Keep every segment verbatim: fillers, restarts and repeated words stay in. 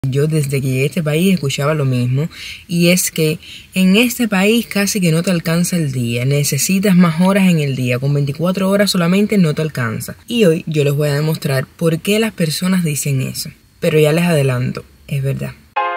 Yo desde que llegué a este país escuchaba lo mismo, y es que en este país casi que no te alcanza el día, necesitas más horas en el día, con veinticuatro horas solamente no te alcanza. Y hoy yo les voy a demostrar por qué las personas dicen eso, pero ya les adelanto, es verdad.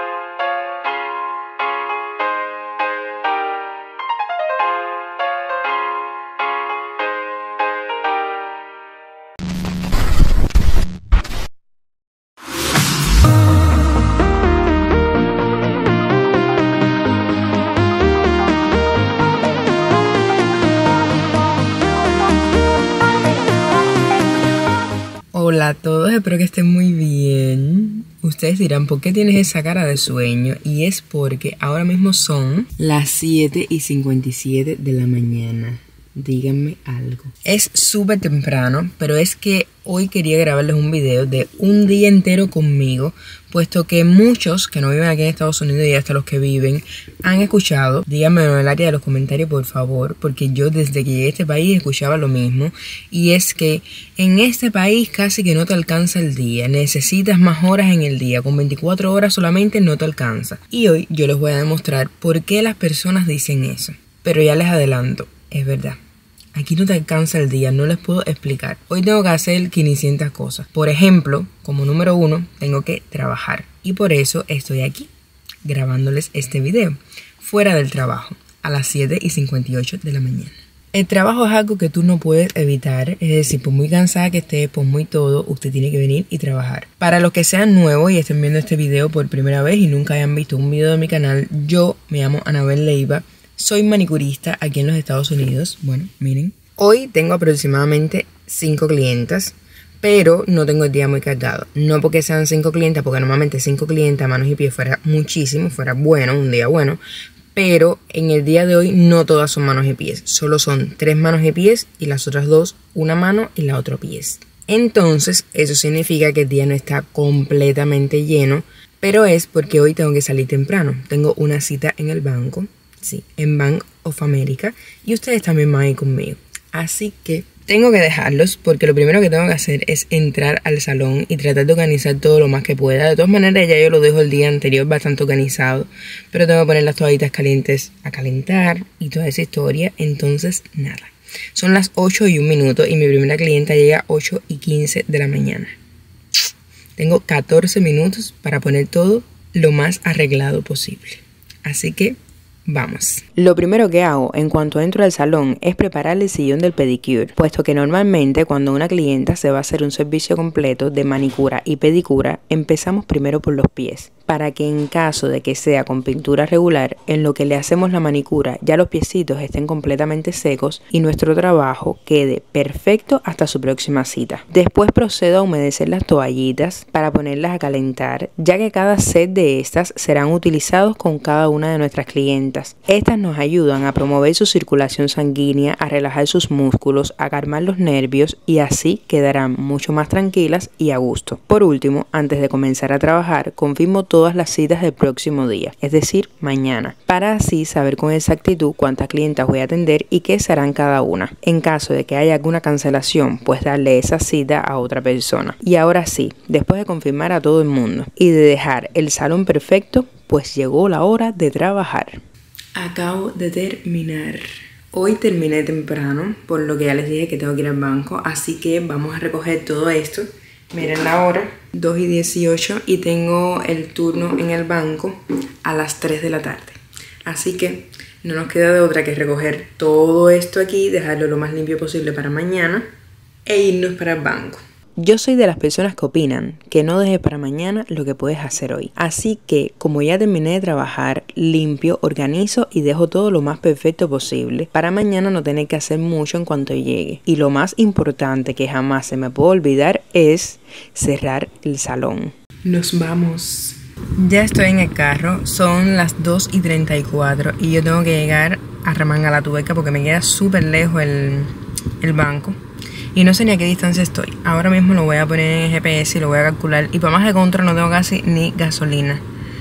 Hola a todos, espero que estén muy bien. Ustedes dirán, ¿por qué tienes esa cara de sueño? Y es porque ahora mismo son las siete y cincuenta y siete de la mañana. Díganme algo. Es súper temprano, pero es que hoy quería grabarles un video de un día entero conmigo, puesto que muchos que no viven aquí en Estados Unidos y hasta los que viven han escuchado. Díganmelo en el área de los comentarios, por favor, porque yo desde que llegué a este país escuchaba lo mismo, y es que en este país casi que no te alcanza el día, necesitas más horas en el día, con veinticuatro horas solamente no te alcanza. Y hoy yo les voy a demostrar por qué las personas dicen eso, pero ya les adelanto, es verdad. Aquí no te alcanza el día, no les puedo explicar. Hoy tengo que hacer quinientas cosas. Por ejemplo, como número uno, tengo que trabajar. Y por eso estoy aquí, grabándoles este video, fuera del trabajo, a las siete y cincuenta y ocho de la mañana. El trabajo es algo que tú no puedes evitar, es decir, por muy cansada que estés, por muy todo, usted tiene que venir y trabajar. Para los que sean nuevos y estén viendo este video por primera vez y nunca hayan visto un video de mi canal, yo me llamo Anabel Leiva. Soy manicurista aquí en los Estados Unidos. Bueno, miren. Hoy tengo aproximadamente cinco clientas, pero no tengo el día muy cargado. No porque sean cinco clientas, porque normalmente cinco clientas, manos y pies, fuera muchísimo, fuera bueno, un día bueno. Pero en el día de hoy no todas son manos y pies. Solo son tres manos y pies y las otras dos, una mano y la otra pies. Entonces, eso significa que el día no está completamente lleno, pero es porque hoy tengo que salir temprano. Tengo una cita en el banco. Sí, en Bank of America, y ustedes también van a ir conmigo. Así que tengo que dejarlos porque lo primero que tengo que hacer es entrar al salón y tratar de organizar todo lo más que pueda. De todas maneras, ya yo lo dejo el día anterior bastante organizado, pero tengo que poner las toallitas calientes a calentar y toda esa historia. Entonces, nada. Son las ocho y un minuto y mi primera clienta llega a ocho y quince de la mañana. Tengo catorce minutos para poner todo lo más arreglado posible. Así que vamos. Lo primero que hago en cuanto entro al salón es preparar el sillón del pedicure, puesto que normalmente cuando una clienta se va a hacer un servicio completo de manicura y pedicura, empezamos primero por los pies, para que en caso de que sea con pintura regular, en lo que le hacemos la manicura ya los piecitos estén completamente secos y nuestro trabajo quede perfecto hasta su próxima cita. Después procedo a humedecer las toallitas para ponerlas a calentar, ya que cada set de estas serán utilizados con cada una de nuestras clientas. Estas nos ayudan a promover su circulación sanguínea, a relajar sus músculos, a calmar los nervios y así quedarán mucho más tranquilas y a gusto. Por último, antes de comenzar a trabajar, confirmo todas las citas del próximo día, es decir, mañana, para así saber con exactitud cuántas clientas voy a atender y qué serán cada una. En caso de que haya alguna cancelación, pues darle esa cita a otra persona. Y ahora sí, después de confirmar a todo el mundo y de dejar el salón perfecto, pues llegó la hora de trabajar. Acabo de terminar. Hoy terminé temprano, por lo que ya les dije que tengo que ir al banco, así que vamos a recoger todo esto. Miren la hora, dos y dieciocho, y tengo el turno en el banco a las tres de la tarde. Así que no nos queda de otra que recoger todo esto aquí, dejarlo lo más limpio posible para mañana e irnos para el banco. Yo soy de las personas que opinan que no dejes para mañana lo que puedes hacer hoy. Así que, como ya terminé de trabajar, limpio, organizo y dejo todo lo más perfecto posible para mañana no tener que hacer mucho en cuanto llegue. Y lo más importante que jamás se me puede olvidar es cerrar el salón. Nos vamos. Ya estoy en el carro, son las dos y treinta y cuatro y yo tengo que llegar a Remangalatuerca porque me queda súper lejos el, el banco. Y no sé ni a qué distancia estoy. Ahora mismo lo voy a poner en G P S y lo voy a calcular. Y para más de contra no tengo casi ni gasolina.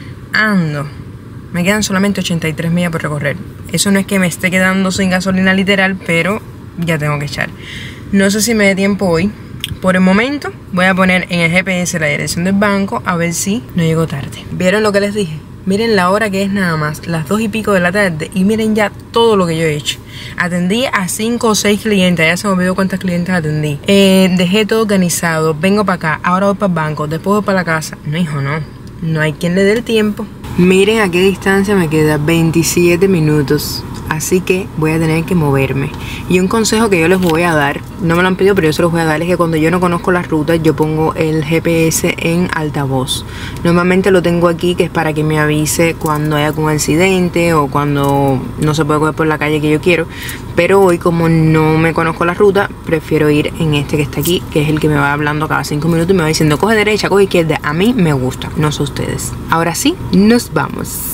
Ando. Me quedan solamente ochenta y tres millas por recorrer. Eso no es que me esté quedando sin gasolina literal, pero ya tengo que echar. No sé si me dé tiempo hoy, Por el momento voy a poner en el G P S la dirección del banco a ver si no llego tarde. ¿Vieron lo que les dije? Miren la hora que es nada más, las dos y pico de la tarde, y miren ya todo lo que yo he hecho. Atendí a cinco o seis clientes, ya se me olvidó cuántas clientes atendí. Eh, dejé todo organizado, vengo para acá, ahora voy para el banco, después voy para la casa. No, hijo, no. No hay quien le dé el tiempo. Miren a qué distancia me queda, veintisiete minutos. Así que voy a tener que moverme. Y un consejo que yo les voy a dar, no me lo han pedido pero yo se los voy a dar, es que cuando yo no conozco las rutas, yo pongo el G P S en altavoz. Normalmente lo tengo aquí, que es para que me avise cuando hay algún accidente o cuando no se puede coger por la calle que yo quiero. Pero hoy, como no me conozco la ruta, prefiero ir en este que está aquí, que es el que me va hablando cada cinco minutos y me va diciendo coge derecha, coge izquierda. A mí me gusta, no sé ustedes. Ahora sí, nos vamos.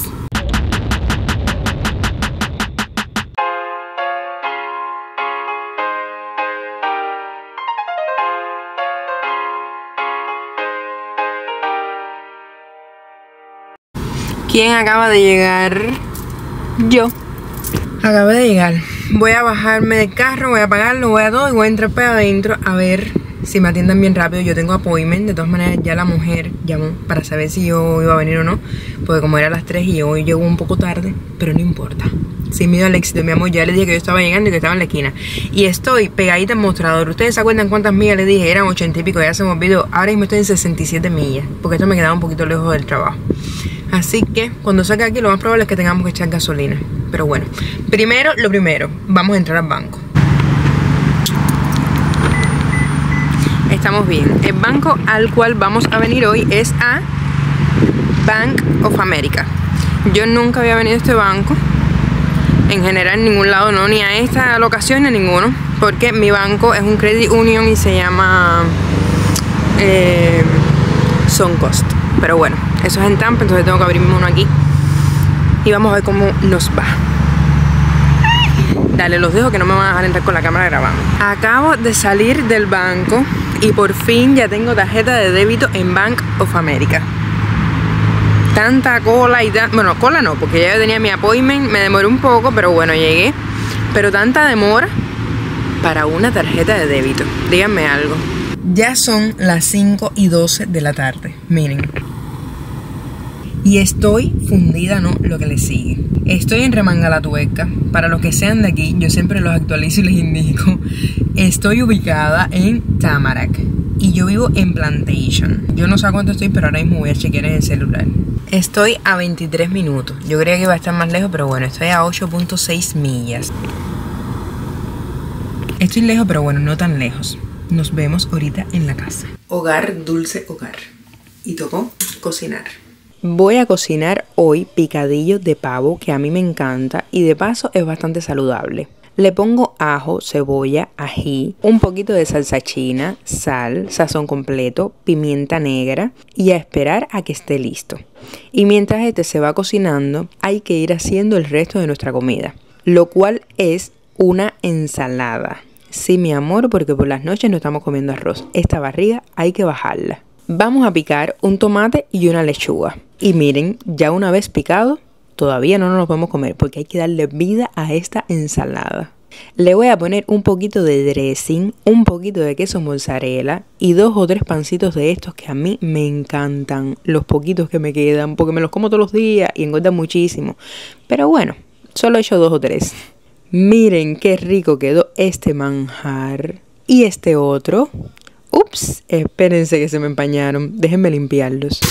¿Quién acaba de llegar? Yo. Acabé de llegar. Voy a bajarme del carro, voy a apagarlo, voy a todo y voy a entrar para adentro a ver si me atiendan bien rápido. Yo tengo appointment, de todas maneras ya la mujer llamó para saber si yo iba a venir o no, porque como era a las tres y hoy llego un poco tarde, pero no importa. Sin miedo al éxito, mi amor, ya le dije que yo estaba llegando y que estaba en la esquina. Y estoy pegadita al mostrador. ¿Ustedes se acuerdan cuántas millas les dije? Eran ochenta y pico, ya se me olvidó. Ahora mismo estoy en sesenta y siete millas, porque esto me quedaba un poquito lejos del trabajo. Así que cuando salga aquí lo más probable es que tengamos que echar gasolina. Pero bueno, primero lo primero, vamos a entrar al banco. Estamos bien. El banco al cual vamos a venir hoy es a Bank of America. Yo nunca había venido a este banco, en general en ningún lado, no, ni a esta locación ni a ninguno, porque mi banco es un credit union y se llama eh, Suncoast. Pero bueno, eso es en Tampa, entonces tengo que abrirme uno aquí. Y vamos a ver cómo nos va. Dale, los dejo que no me van a dejar entrar con la cámara grabando. Acabo de salir del banco y por fin ya tengo tarjeta de débito en Bank of America. Tanta cola y tan... Bueno, cola no, porque ya yo tenía mi appointment, me demoré un poco, pero bueno, llegué. Pero tanta demora para una tarjeta de débito. Díganme algo. Ya son las cinco y doce de la tarde, miren. Y estoy fundida, ¿no? Lo que le sigue. Estoy en Remangalatuerca. Para los que sean de aquí, yo siempre los actualizo y les indico. Estoy ubicada en Tamarack. Y yo vivo en Plantation. Yo no sé a cuánto estoy, pero ahora mismo voy a chequear en el celular. Estoy a veintitrés minutos. Yo creía que iba a estar más lejos, pero bueno, estoy a ocho punto seis millas. Estoy lejos, pero bueno, no tan lejos. Nos vemos ahorita en la casa. Hogar, dulce hogar. Y tocó cocinar. Voy a cocinar hoy picadillo de pavo, que a mí me encanta y de paso es bastante saludable. Le pongo ajo, cebolla, ají, un poquito de salsa china, sal, sazón completo, pimienta negra y a esperar a que esté listo. Y mientras este se va cocinando, hay que ir haciendo el resto de nuestra comida, lo cual es una ensalada. Sí, mi amor, porque por las noches no estamos comiendo arroz. Esta barriga hay que bajarla. Vamos a picar un tomate y una lechuga. Y miren, ya una vez picado, todavía no nos lo podemos comer porque hay que darle vida a esta ensalada. Le voy a poner un poquito de dressing, un poquito de queso mozzarella y dos o tres pancitos de estos que a mí me encantan. Los poquitos que me quedan, porque me los como todos los días y engordan muchísimo. Pero bueno, solo he hecho dos o tres. Miren qué rico quedó este manjar. Y este otro. Ups, espérense que se me empañaron. Déjenme limpiarlos.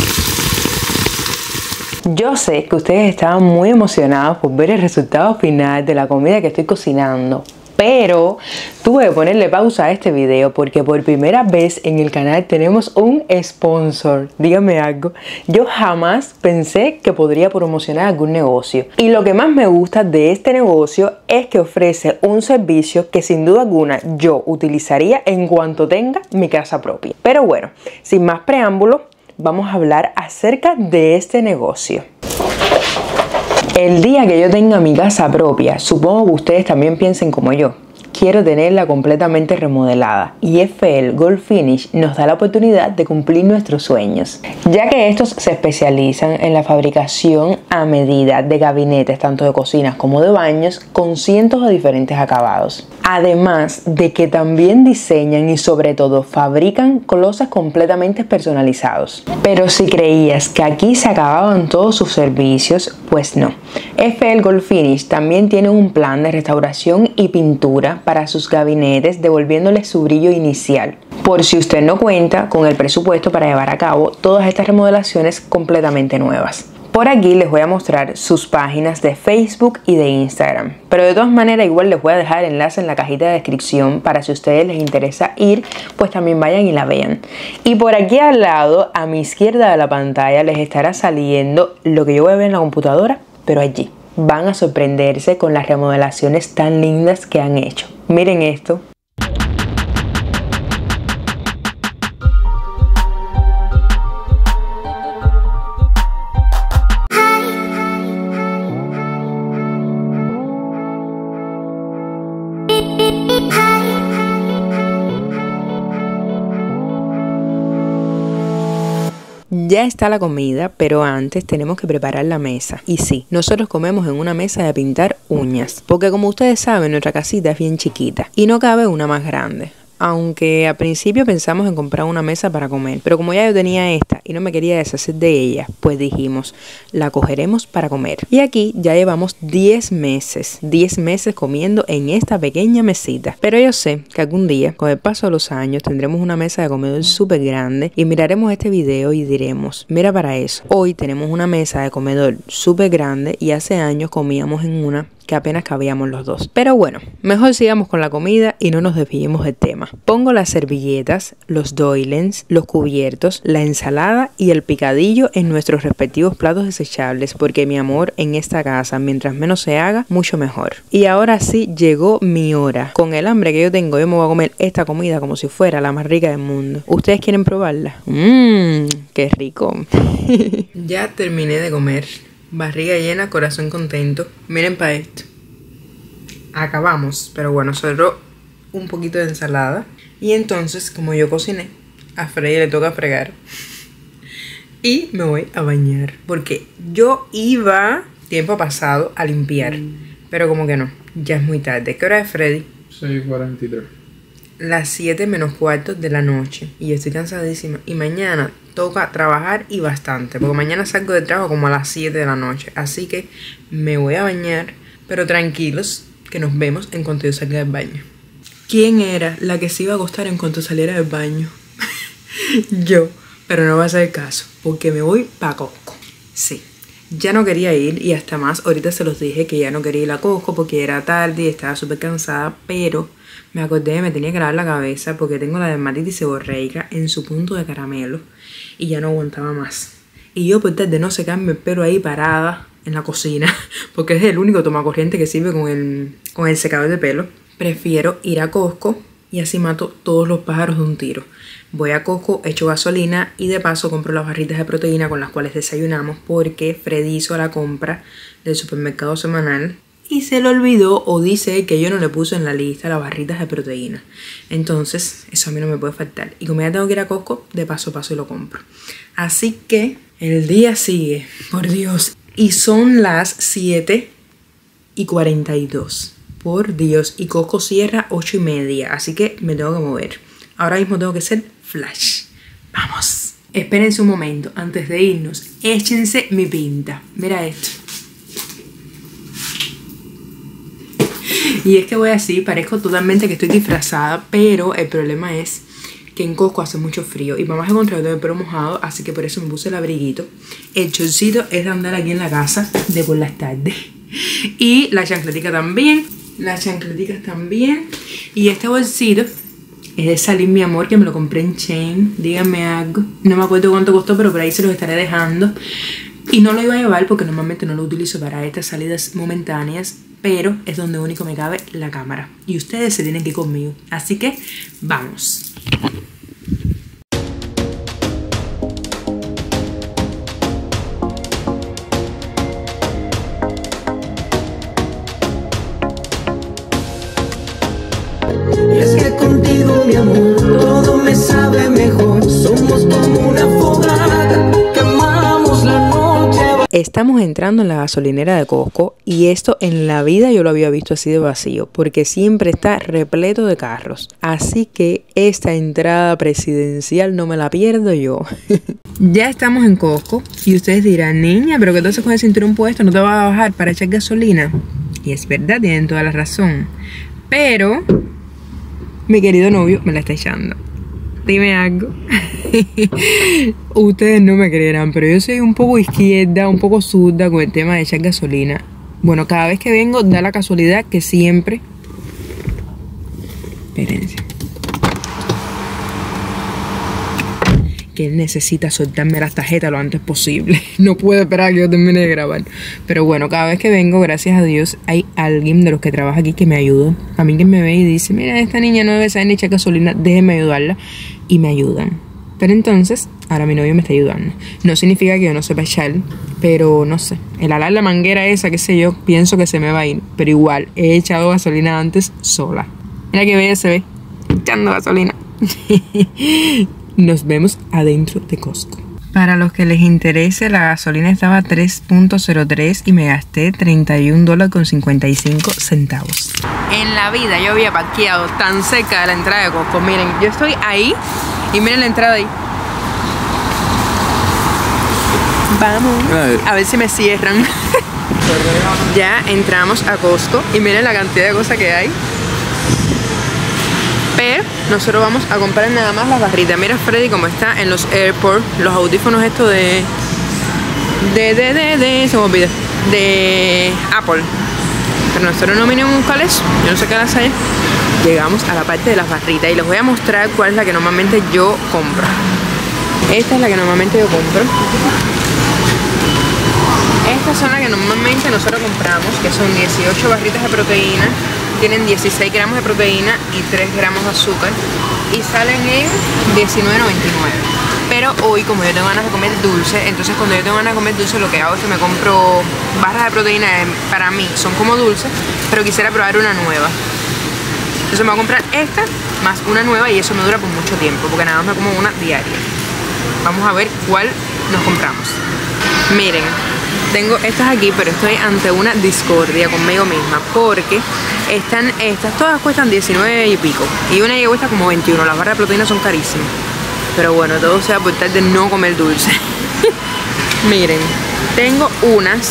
Yo sé que ustedes estaban muy emocionados por ver el resultado final de la comida que estoy cocinando, pero tuve que ponerle pausa a este video porque por primera vez en el canal tenemos un sponsor. Díganme algo, yo jamás pensé que podría promocionar algún negocio. Y lo que más me gusta de este negocio es que ofrece un servicio que sin duda alguna yo utilizaría en cuanto tenga mi casa propia. Pero bueno, sin más preámbulos, vamos a hablar acerca de este negocio. El día que yo tenga mi casa propia, supongo que ustedes también piensen como yo. quiero tenerla completamente remodelada y F L Gold Finish nos da la oportunidad de cumplir nuestros sueños, ya que estos se especializan en la fabricación a medida de gabinetes tanto de cocinas como de baños con cientos de diferentes acabados. Además de que también diseñan y sobre todo fabrican closets completamente personalizados. Pero si creías que aquí se acababan todos sus servicios, pues no. F L Gold Finish también tiene un plan de restauración y pintura para sus gabinetes, devolviéndoles su brillo inicial, por si usted no cuenta con el presupuesto para llevar a cabo todas estas remodelaciones completamente nuevas. Por aquí les voy a mostrar sus páginas de Facebook y de Instagram, pero de todas maneras igual les voy a dejar el enlace en la cajita de descripción para si a ustedes les interesa ir, pues también vayan y la vean. Y por aquí al lado, a mi izquierda de la pantalla, les estará saliendo lo que yo voy a ver en la computadora, pero allí van a sorprenderse con las remodelaciones tan lindas que han hecho. Miren esto. Ya está la comida, pero antes tenemos que preparar la mesa. Y sí, nosotros comemos en una mesa de pintar uñas, porque como ustedes saben, nuestra casita es bien chiquita y no cabe una más grande. Aunque al principio pensamos en comprar una mesa para comer, pero como ya yo tenía esta y no me quería deshacer de ella, pues dijimos, la cogeremos para comer. Y aquí ya llevamos diez meses, diez meses comiendo en esta pequeña mesita. Pero yo sé que algún día, con el paso de los años, tendremos una mesa de comedor súper grande y miraremos este video y diremos, mira para eso, hoy tenemos una mesa de comedor súper grande y hace años comíamos en una que apenas cabíamos los dos. Pero bueno, mejor sigamos con la comida y no nos desviemos del tema. Pongo las servilletas, los doilies, los cubiertos, la ensalada y el picadillo en nuestros respectivos platos desechables, porque mi amor, en esta casa, mientras menos se haga, mucho mejor. Y ahora sí llegó mi hora. Con el hambre que yo tengo, yo me voy a comer esta comida como si fuera la más rica del mundo. ¿Ustedes quieren probarla? Mmm, qué rico. Ya terminé de comer. Barriga llena, corazón contento. Miren para esto. Acabamos, pero bueno, sobró un poquito de ensalada. Y entonces, como yo cociné, a Freddy le toca fregar. Y me voy a bañar, porque yo iba tiempo pasado a limpiar, pero como que no, ya es muy tarde. ¿Qué hora es, Freddy? seis y cuarenta y tres. Las siete menos cuarto de la noche. Y yo estoy cansadísima. Y mañana toca trabajar y bastante, porque mañana salgo de trabajo como a las siete de la noche. Así que me voy a bañar, pero tranquilos, que nos vemos en cuanto yo salga del baño. ¿Quién era la que se iba a acostar en cuanto saliera del baño? Yo. Pero no va a ser el caso, porque me voy pa' Costco. Sí. Ya no quería ir y hasta más, ahorita se los dije que ya no quería ir a Costco porque era tarde y estaba súper cansada, pero me acordé que me tenía que lavar la cabeza porque tengo la dermatitis seborreica en su punto de caramelo y ya no aguantaba más. Y yo por tal de no secarme el pelo ahí parada en la cocina, porque es el único tomacorriente que sirve con el, con el secador de pelo, prefiero ir a Costco y así mato todos los pájaros de un tiro. Voy a Costco, echo gasolina y de paso compro las barritas de proteína con las cuales desayunamos porque Freddy hizo la compra del supermercado semanal y se le olvidó o dice que yo no le puse en la lista las barritas de proteína. Entonces, eso a mí no me puede faltar. Y como ya tengo que ir a Costco, de paso a paso lo compro. Así que el día sigue, por Dios. Y son las siete y cuarenta y dos. Por Dios. Y Costco cierra ocho y media. Así que me tengo que mover. Ahora mismo tengo que ser flash. Vamos. Espérense un momento. Antes de irnos, échense mi pinta. Mira esto. Y es que voy así, parezco totalmente que estoy disfrazada, pero el problema es que en Costco hace mucho frío y mamá se encontró todo el pelo mojado, así que por eso me puse el abriguito. El chorcito es de andar aquí en la casa de por las tardes. Y la chancletica también, las chancleticas también. Y este bolsito es de Salir Mi Amor, que me lo compré en Chain. Díganme algo, no me acuerdo cuánto costó, pero por ahí se los estaré dejando. Y no lo iba a llevar porque normalmente no lo utilizo para estas salidas momentáneas, pero es donde único me cabe la cámara. Y ustedes se tienen que ir conmigo. Así que, vamos. Estamos entrando en la gasolinera de Costco y esto en la vida yo lo había visto así de vacío porque siempre está repleto de carros. Así que esta entrada presidencial no me la pierdo yo. Ya estamos en Costco y ustedes dirán, niña, pero que entonces con el cinturón puesto no te vas a bajar para echar gasolina. Y es verdad, tienen toda la razón. Pero mi querido novio me la está echando. Dime algo. Ustedes no me creerán, pero yo soy un poco izquierda, un poco zurda con el tema de echar gasolina. Bueno, cada vez que vengo da la casualidad que siempre... Espérense. Que él necesita soltarme las tarjetas lo antes posible. No puedo esperar a que yo termine de grabar. Pero bueno, cada vez que vengo, gracias a Dios, hay alguien de los que trabaja aquí que me ayuda. A mí que me ve y dice, mira, esta niña no debe saber ni echar gasolina, déjenme ayudarla. Y me ayudan. Pero entonces, ahora mi novio me está ayudando. No significa que yo no sepa echar, pero no sé. El alar la manguera esa, qué sé yo, pienso que se me va a ir. Pero igual, he echado gasolina antes sola. Mira que bella se ve, echando gasolina. Nos vemos adentro de Costco. Para los que les interese, la gasolina estaba a tres punto cero tres y me gasté treinta y un dólares con cincuenta y cinco centavos. En la vida yo había parqueado tan cerca de la entrada de Costco. Miren, yo estoy ahí y miren la entrada ahí. Vamos a ver si me cierran. Ya entramos a Costco y miren la cantidad de cosas que hay. Pero nosotros vamos a comprar nada más las barritas. Mira Freddy como está en los AirPods, los audífonos estos de... De, de, de, de... se me olvida. De Apple. Pero nosotros no vinimos a buscar eso. Yo no sé qué las hay. Llegamos a la parte de las barritas y les voy a mostrar cuál es la que normalmente yo compro. Esta es la que normalmente yo compro. Estas son las que normalmente nosotros compramos, que son dieciocho barritas de proteína. Tienen dieciséis gramos de proteína y tres gramos de azúcar y salen en diecinueve noventa y nueve. Pero hoy, como yo tengo ganas de comer dulce, entonces cuando yo tengo ganas de comer dulce lo que hago es que me compro barras de proteína. Para mí son como dulces, pero quisiera probar una nueva. Entonces me voy a comprar esta más una nueva y eso me dura por mucho tiempo porque nada más me como una diaria. Vamos a ver cuál nos compramos. Miren, tengo estas aquí, pero estoy ante una discordia conmigo misma porque están estas, todas cuestan diecinueve y pico y una ya cuesta como veintiuno. Las barras de proteína son carísimas, pero bueno, todo sea por tal de no comer dulce. Miren, tengo unas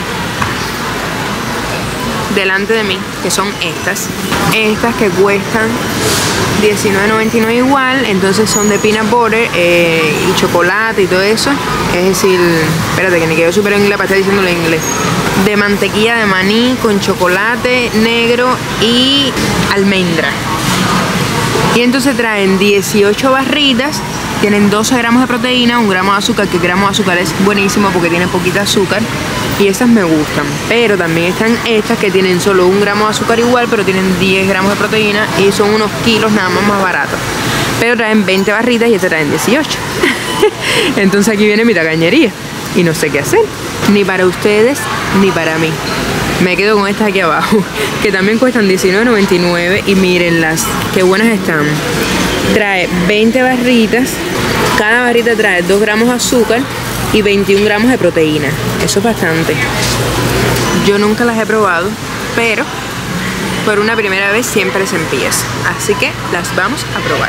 delante de mí que son estas estas que cuestan diecinueve noventa y nueve igual, entonces son de peanut butter eh, y chocolate y todo eso, es decir, espérate que me quedo súper en inglés para estar diciéndolo en inglés, de mantequilla de maní con chocolate negro y almendra. Y entonces traen dieciocho barritas, tienen doce gramos de proteína, un gramo de azúcar, que el gramo de azúcar es buenísimo porque tiene poquita azúcar y esas me gustan. Pero también están estas que tienen solo un gramo de azúcar igual, pero tienen diez gramos de proteína y son unos kilos nada más más baratos. Pero traen veinte barritas y estas traen dieciocho. Entonces aquí viene mi tacañería y no sé qué hacer, ni para ustedes ni para mí. Me quedo con estas aquí abajo, que también cuestan diecinueve noventa y nueve y mírenlas, qué buenas están. Trae veinte barritas, cada barrita trae dos gramos de azúcar y veintiún gramos de proteína. Eso es bastante. Yo nunca las he probado, pero por una primera vez siempre se empieza. Así que las vamos a probar.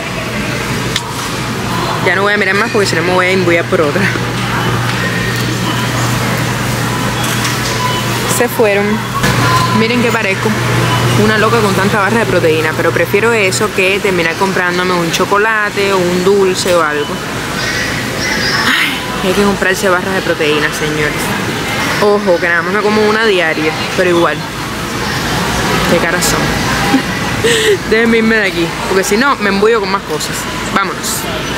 Ya no voy a mirar más porque si no me voy a embullar por otra. Se fueron. Miren que parezco una loca con tanta barra de proteína, pero prefiero eso que terminar comprándome un chocolate o un dulce o algo. Ay, hay que comprarse barras de proteína, señores. Ojo, que nada más me como una diaria, pero igual. Qué caras son. Déjenme irme de aquí, porque si no me embullo con más cosas. Vámonos.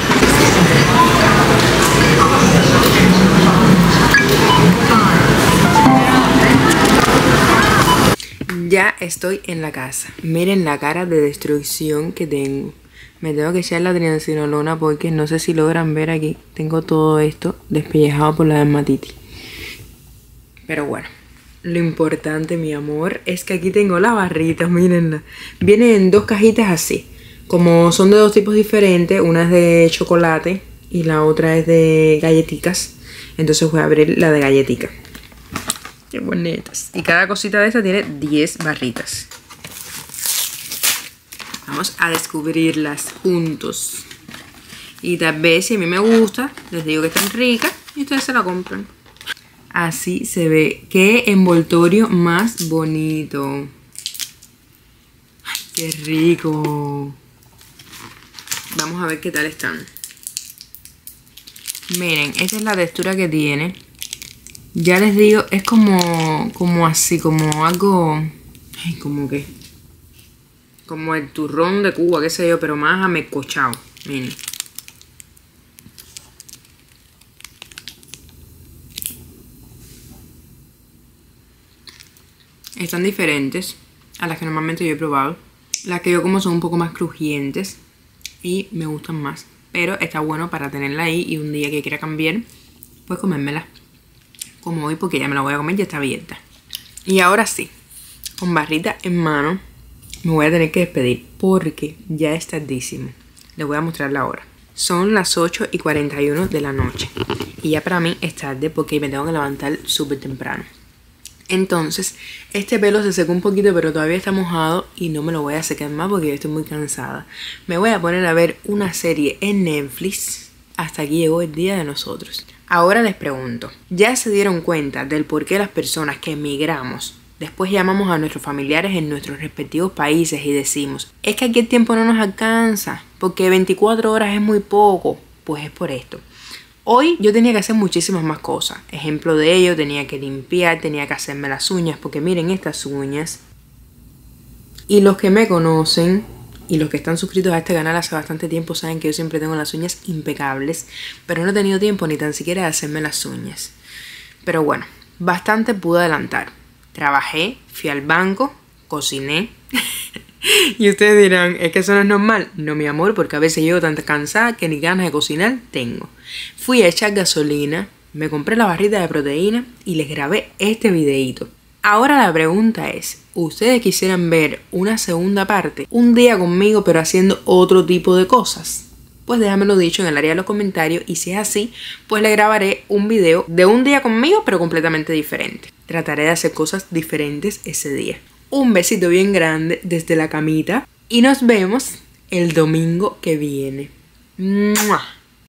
Ya estoy en la casa. Miren la cara de destrucción que tengo. Me tengo que echar la triancinolona porque no sé si logran ver aquí. Tengo todo esto despellejado por la dermatitis. Pero bueno, lo importante, mi amor, es que aquí tengo las barritas, mírenla. Vienen en dos cajitas así. Como son de dos tipos diferentes, una es de chocolate y la otra es de galletitas. Entonces voy a abrir la de galletica. Qué bonitas. Y cada cosita de esta tiene diez barritas. Vamos a descubrirlas juntos. Y tal vez si a mí me gusta, les digo que están ricas y ustedes se la compran. Así se ve. Qué envoltorio más bonito. Ay, qué rico. Vamos a ver qué tal están. Miren, esta es la textura que tiene. Ya les digo, es como, como así, como algo... Ay, como que... Como el turrón de Cuba, qué sé yo, pero más amecochado. Miren. Están diferentes a las que normalmente yo he probado. Las que yo como son un poco más crujientes y me gustan más. Pero está bueno para tenerla ahí y un día que quiera cambiar, pues comérmela como hoy, porque ya me la voy a comer, ya está abierta. Y ahora sí, con barrita en mano, me voy a tener que despedir porque ya es tardísimo. Les voy a mostrar la hora. Son las ocho y cuarenta y uno de la noche. Y ya para mí es tarde porque me tengo que levantar súper temprano. Entonces, este pelo se secó un poquito, pero todavía está mojado y no me lo voy a secar más porque yo estoy muy cansada. Me voy a poner a ver una serie en Netflix. Hasta aquí llegó el día de nosotros. Ahora les pregunto, ¿ya se dieron cuenta del por qué las personas que emigramos después llamamos a nuestros familiares en nuestros respectivos países y decimos, es que aquí el tiempo no nos alcanza, porque veinticuatro horas es muy poco? Pues es por esto. Hoy yo tenía que hacer muchísimas más cosas. Ejemplo de ello, tenía que limpiar, tenía que hacerme las uñas, porque miren estas uñas. Y los que me conocen y los que están suscritos a este canal hace bastante tiempo saben que yo siempre tengo las uñas impecables, pero no he tenido tiempo ni tan siquiera de hacerme las uñas. Pero bueno, bastante pude adelantar. Trabajé, fui al banco, cociné. Y ustedes dirán, ¿es que eso no es normal? No, mi amor, porque a veces llego tan cansada que ni ganas de cocinar tengo. Fui a echar gasolina, me compré la barrita de proteína y les grabé este videíto. Ahora la pregunta es, ¿ustedes quisieran ver una segunda parte? Un día conmigo pero haciendo otro tipo de cosas. Pues déjamelo dicho en el área de los comentarios y si es así, pues le grabaré un video de un día conmigo pero completamente diferente. Trataré de hacer cosas diferentes ese día. Un besito bien grande desde la camita y nos vemos el domingo que viene. ¡Mua!